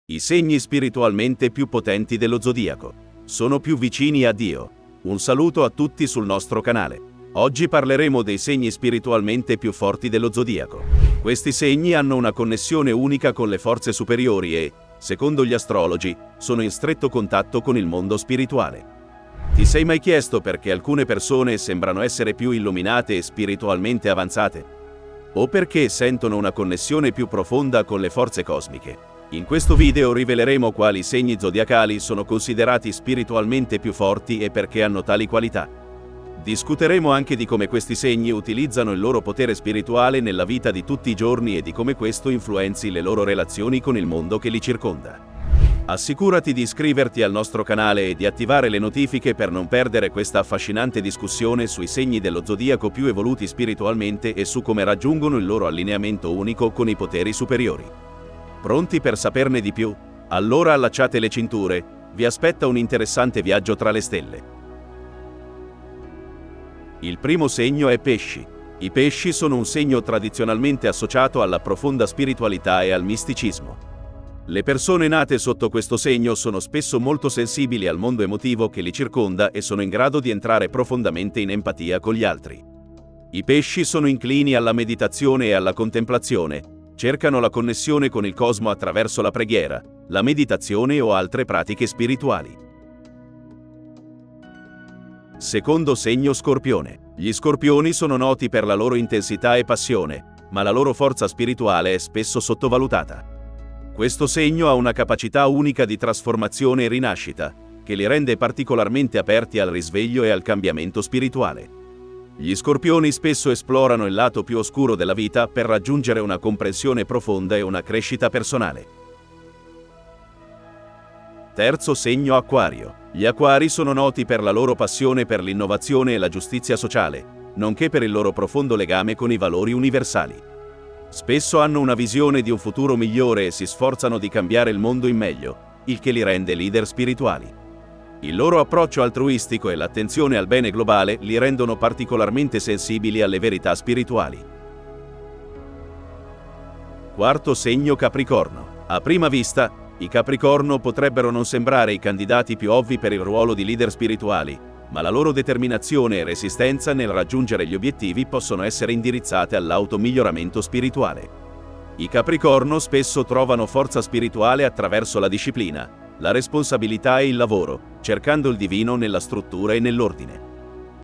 I segni spiritualmente più potenti dello zodiaco. Sono più vicini a Dio. Un saluto a tutti sul nostro canale. Oggi parleremo dei segni spiritualmente più forti dello zodiaco. Questi segni hanno una connessione unica con le forze superiori e, secondo gli astrologi, sono in stretto contatto con il mondo spirituale. Ti sei mai chiesto perché alcune persone sembrano essere più illuminate e spiritualmente avanzate? O perché sentono una connessione più profonda con le forze cosmiche? In questo video riveleremo quali segni zodiacali sono considerati spiritualmente più forti e perché hanno tali qualità. Discuteremo anche di come questi segni utilizzano il loro potere spirituale nella vita di tutti i giorni e di come questo influenzi le loro relazioni con il mondo che li circonda. Assicurati di iscriverti al nostro canale e di attivare le notifiche per non perdere questa affascinante discussione sui segni dello zodiaco più evoluti spiritualmente e su come raggiungono il loro allineamento unico con i poteri superiori. Pronti per saperne di più? Allora allacciate le cinture, vi aspetta un interessante viaggio tra le stelle. Il primo segno è Pesci. I pesci sono un segno tradizionalmente associato alla profonda spiritualità e al misticismo. Le persone nate sotto questo segno sono spesso molto sensibili al mondo emotivo che li circonda e sono in grado di entrare profondamente in empatia con gli altri. I pesci sono inclini alla meditazione e alla contemplazione, cercano la connessione con il cosmo attraverso la preghiera, la meditazione o altre pratiche spirituali. Secondo segno Scorpione. Gli scorpioni sono noti per la loro intensità e passione, ma la loro forza spirituale è spesso sottovalutata. Questo segno ha una capacità unica di trasformazione e rinascita, che li rende particolarmente aperti al risveglio e al cambiamento spirituale. Gli scorpioni spesso esplorano il lato più oscuro della vita per raggiungere una comprensione profonda e una crescita personale. Terzo segno Acquario. Gli acquari sono noti per la loro passione per l'innovazione e la giustizia sociale, nonché per il loro profondo legame con i valori universali. Spesso hanno una visione di un futuro migliore e si sforzano di cambiare il mondo in meglio, il che li rende leader spirituali. Il loro approccio altruistico e l'attenzione al bene globale li rendono particolarmente sensibili alle verità spirituali. Quarto segno Capricorno. A prima vista, i Capricorno potrebbero non sembrare i candidati più ovvi per il ruolo di leader spirituali, ma la loro determinazione e resistenza nel raggiungere gli obiettivi possono essere indirizzate all'automiglioramento spirituale. I Capricorno spesso trovano forza spirituale attraverso la disciplina, la responsabilità e il lavoro, cercando il divino nella struttura e nell'ordine.